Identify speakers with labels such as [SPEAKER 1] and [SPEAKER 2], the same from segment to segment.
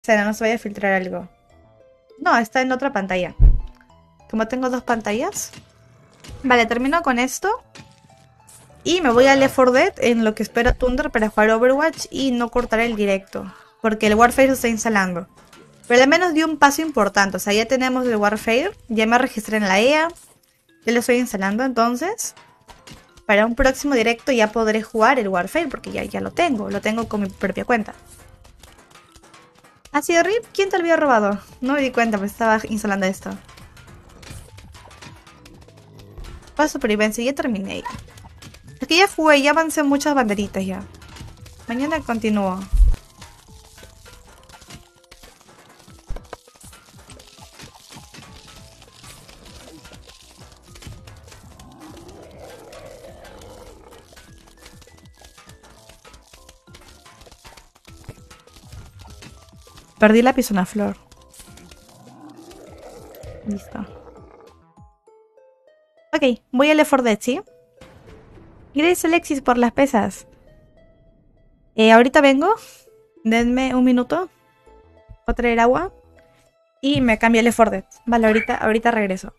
[SPEAKER 1] Será, no se vaya a filtrar algo. No, está en otra pantalla. Como tengo dos pantallas. Vale, termino con esto. Y me voy a Left 4 Dead en lo que espera Thunder para jugar Overwatch y no cortar el directo. Porque el Warfare se está instalando. Pero al menos dio un paso importante. O sea, ya tenemos el Warfare. Ya me registré en la EA. Ya lo estoy instalando. Entonces, para un próximo directo ya podré jugar el Warfare. Porque ya lo tengo. Lo tengo con mi propia cuenta. ¿Ha sido RIP? ¿Quién te lo había robado? No me di cuenta, pues estaba instalando esto. Paso supervivencia, ya terminé. Es que ya jugué, ya avancé muchas banderitas ya. Mañana continúo. Perdí la pisona flor. Listo. Ok, voy a Left 4 Dead, ¿sí? Gracias Alexis por las pesas. Ahorita vengo. Denme un minuto. Voy a traer agua. Y me cambio el Left 4 Dead. Vale, ahorita regreso.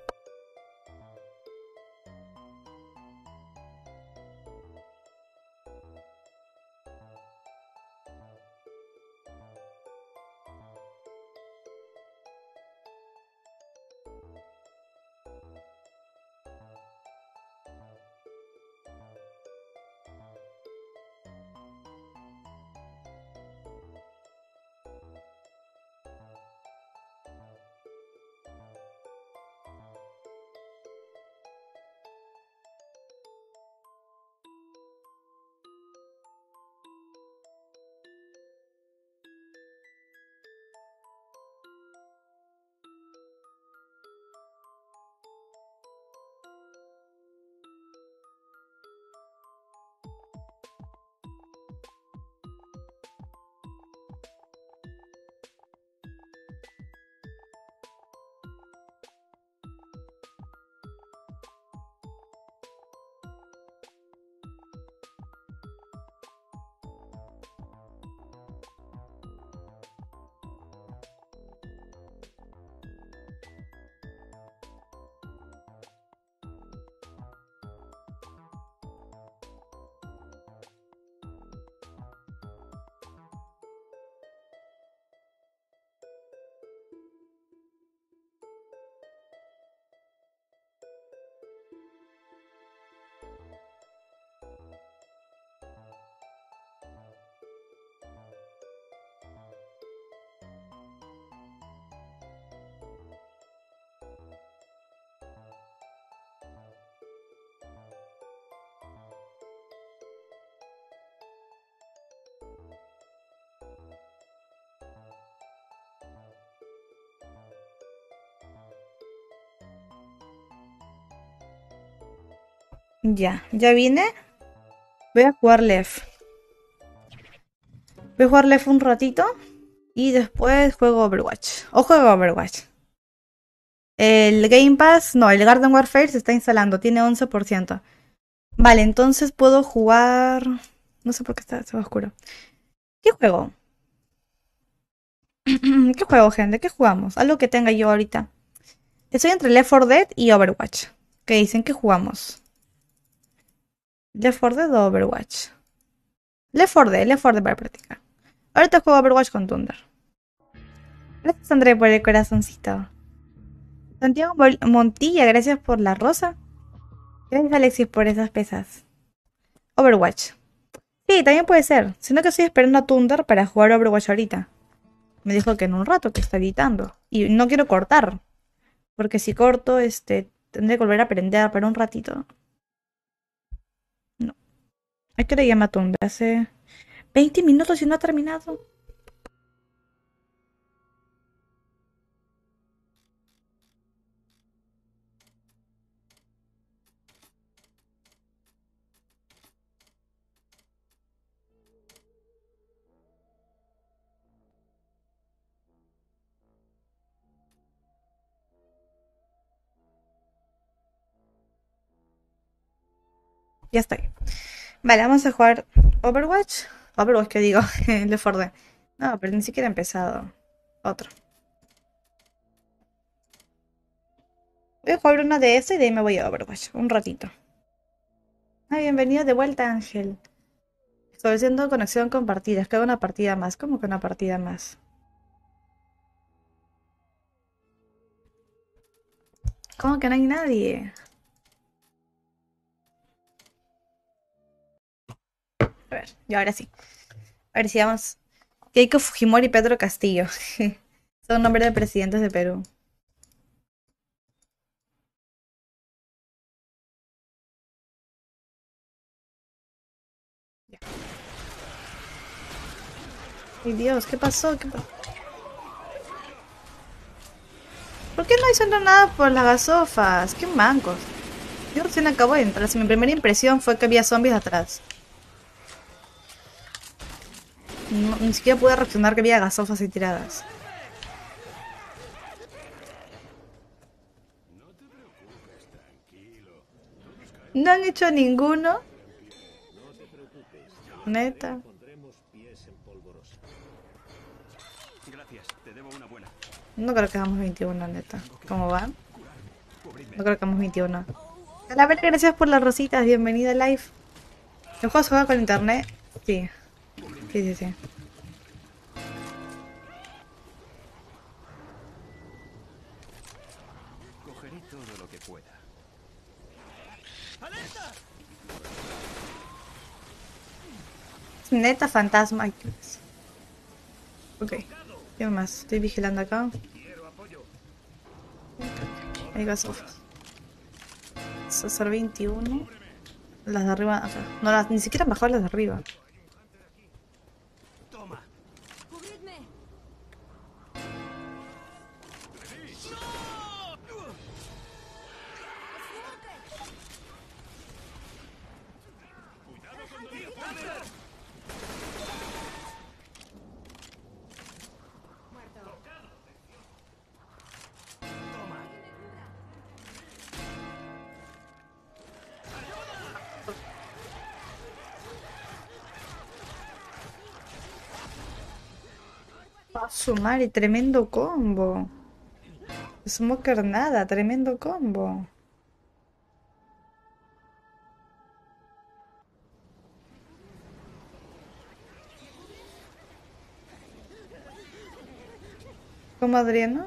[SPEAKER 1] Ya vine. Voy a jugar Left. Voy a jugar Left un ratito. Y después juego Overwatch. O juego Overwatch. El Game Pass, no, el Garden Warfare se está instalando, tiene 11%. Vale, entonces puedo jugar. No sé por qué está oscuro. ¿Qué juego? ¿Qué juego, gente? ¿Qué jugamos? Algo que tenga yo ahorita. Estoy entre Left 4 Dead y Overwatch. ¿Qué dicen? ¿Qué jugamos? ¿Left 4 Dead o Overwatch? Left 4 Dead para practicar. Ahorita juego Overwatch con Thunder. Gracias, André, por el corazoncito. Santiago Montilla, gracias por la rosa. Gracias, Alexis, por esas pesas. Overwatch. Sí, también puede ser. Sino que estoy esperando a Thunder para jugar Overwatch ahorita. Me dijo que en un rato, que está editando. Y no quiero cortar. Porque si corto, tendré que volver a aprender para un ratito. No. ¿A qué hora llama Thunder? Hace 20 minutos y no ha terminado. Ya estoy. Vale, vamos a jugar Overwatch. Overwatch, ¿qué digo? Left 4 Dead. No, pero ni siquiera he empezado. Otro. Voy a jugar una de eso y de ahí me voy a Overwatch. Un ratito. Ah, bienvenido de vuelta, Ángel. Estableciendo conexión compartida. Es que hago una partida más. ¿Cómo que una partida más? ¿Cómo que no hay nadie? A ver, y ahora sí. A ver si vamos. Keiko Fujimori y Pedro Castillo. Son nombres de presidentes de Perú. Ya. Ay Dios, ¿qué pasó? ¿Por qué no hicieron nada por las gasofas? ¡Qué mancos! Yo recién acabo de entrar. Si mi primera impresión fue que había zombies atrás. Ni siquiera pude reaccionar que había gasofas ahí tiradas. No han hecho ninguno. Neta. No creo que hagamos 21, neta. ¿Cómo van? No creo que hagamos 21. Calavera, gracias por las rositas. Bienvenida a live. ¿El juego se juega con internet? Sí. Sí, sí, sí.
[SPEAKER 2] Cogeré todo lo que pueda.
[SPEAKER 1] Neta fantasma. Ay, ¿qué es? Ok. ¿Qué más? Estoy vigilando acá. Hay gasofas. Hacer 21. Las de arriba. O sea, no las, ni siquiera han bajado las de arriba.
[SPEAKER 2] Toma.
[SPEAKER 1] A su madre, tremendo combo. Smoker nada, tremendo combo. ¿Cómo Adriano?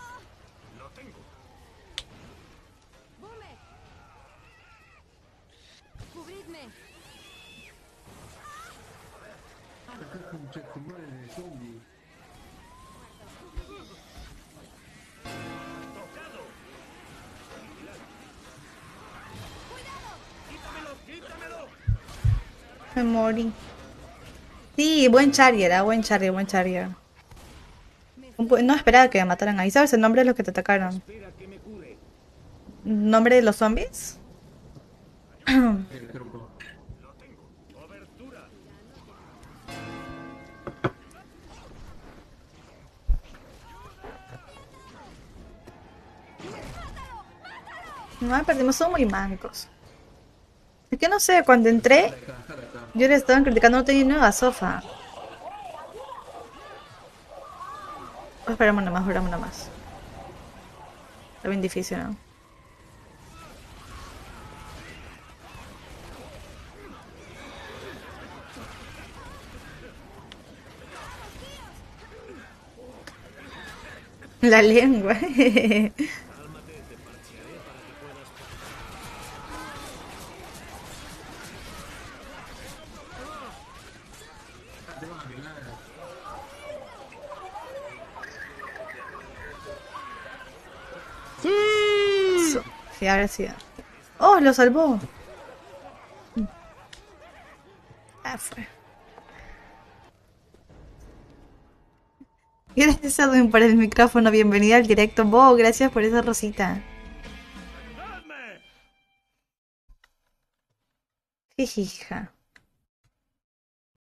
[SPEAKER 1] Me morí. Sí, buen Charrier, buen Charrier, buen Charrier. No esperaba que me mataran ahí. ¿Sabes el nombre de los que te atacaron? ¿Nombre de los zombies? No, perdimos, son muy mancos. Es que no sé, cuando entré, yo le estaban criticando, no tenía nueva sofá. Esperamos nada más, esperamos nada más. Está bien difícil, ¿no? La lengua. Sí, ahora sí. ¡Oh, lo salvó! Ah, fue. Gracias Edwin por el micrófono. Bienvenida al directo. Bo, gracias por esa rosita. Jijija.